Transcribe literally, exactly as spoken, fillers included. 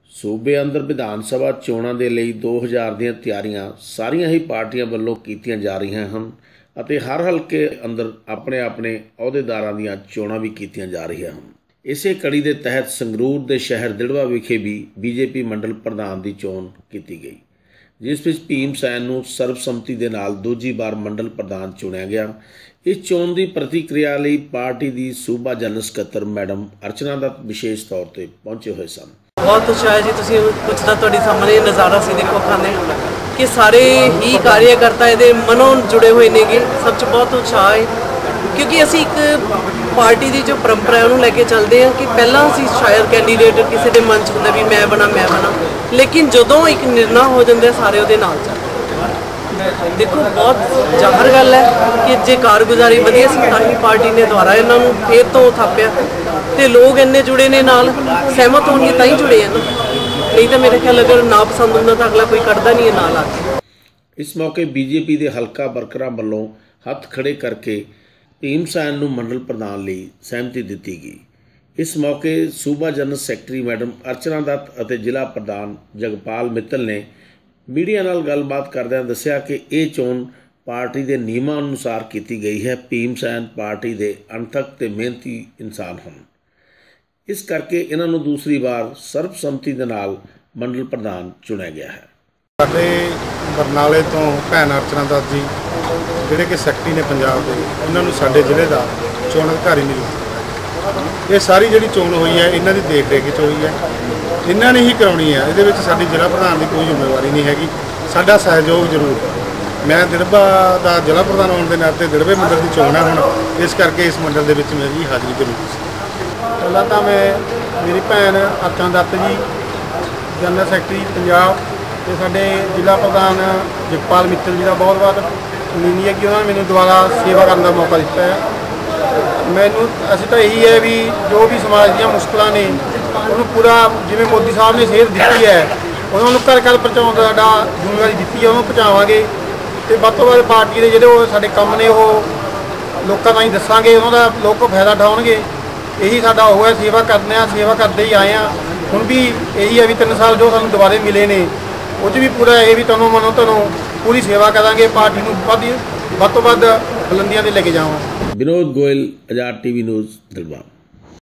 सूबे अंदर विधान सभा चोणां दे लई दो हज़ार दीआं तिआरियां सारियां ही पार्टियां वल्लों कीतीआं जा रहीआं हन ਅਤੇ हर हल्के अंदर अपने अपने अहुदेदारां दीआं चोणां भी कीतीआं जा रहीआं हन। इसे कड़ी के तहत संगरूर के शहर दिड़वा विखे भी बीजेपी मंडल प्रधान की चोण की गई, जिस विच भीम सैन नूं सर्बसम्मति के नाल दूजी बार मंडल प्रधान चुनिया गया। इस चोण की प्रतिक्रिया लई पार्टी की सूबा जनरल सकत्तर मैडम अर्चना दत्त विशेष तौर पर पहुंचे हुए सन। बहुत उत्साह है जी, तुसीं कुछ तां तुहाडे सामने नज़ारा सी देखो खाने कि सारे ही कार्यकर्ता ये मनों जुड़े हुए ने गे। सब च बहुत उत्साह है क्योंकि असी एक पार्टी की जो परंपरा है उन्होंने लैके चलते हैं कि पहला असी शायद कैंडीडेट किसी के मन च होंदा भी मैं बना मैं बना, लेकिन जदों एक निर्णय हो जाता सारे उहदे नाल चलदे। देखो बहुत ज़ाहिर गल है कि जे कारगुजारी वधिया सी तां ही पार्टी ने दुबारा इन्हों फिर तो थापिया तो लोग इन्ने जुड़े ने नाल सहमत होंगे तां ही जुड़े हैं ना, नहीं तो मेरे ख्याल अगर ना पसंद होंदा तो अगला कोई करता नहीं है नाल आके। इस मौके बीजेपी के हल्का वर्करां वल्लों हत्थ खड़े करके भीम सैन नूं मंडल प्रधान लई सहमति दी गई। इस मौके सूबा general secretary madam Archana Dutt और जिला प्रधान जगपाल मित्तल ने मीडिया नाल गलबात करदिआं दस्सिया कि यह चोण पार्टी के नियमां अनुसार की गई है। भीम सैन पार्टी के अणथक ते मेहनती इंसान हैं, इस करके इन्हों दूसरी बार सर्बसम्मति के नाल मंडल प्रधान चुनिया गया है। साडे बरनाले तो भैन अर्चना दत्त जी जिहड़े कि सैकटरी ने पंजाब के, इन्होंने साडे जिले का चोण अधिकारी नियुक्त। ये सारी जी चोण हुई है इन्हों की देख रेख च हुई है, इन्होंने ही करानी है। ये साडी जिला प्रधान की कोई जिम्मेवारी नहीं हैगी, साडा सहयोग जरूर। मैं दिड़बा का जिला प्रधान होने के नाते दिड़बे मंडल की चोण है हुण, इस करके इस मंडल के मेरी हाज़री जरूरी सी। पहला तो मैं मेरी भैन अर्चना दत्त जी जनरल सैकटरी पंजाब तो साडे जिला प्रधान जगपाल मित्तल जी का बहुत बहुत उम्मीद है कि उन्होंने मैंने दोबारा सेवा करने का मौका दिता है। मैनू असीं तो यही है भी जो भी समाज दी मुश्किलां ने उन्होंने पूरा जिवें मोदी साहब ने सेहत दी है उन्होंने घर घर पहुँचाने का साडा जिम्मेवारी दी है, उन्होंने पहुँचावांगे तो वध तो वध पार्टी के जिहड़े साडे काम ने वो लोगों ताईं दस्सांगे, उन्होंने लोग फायदा उठाउणगे। यही साडा हो है, सेवा करने सेवा करते ही आए हैं। हुण भी यही है भी तीन साल जो सानूं दुबारे मिले ने उस भी पूरा ये भी तनों मनो तनों पूरी सेवा करांगे, पार्टी नूं वध तो वध बुलंदियां ते लेके जावांगे। Vinod Goyal, Azad TV news दिड़बा।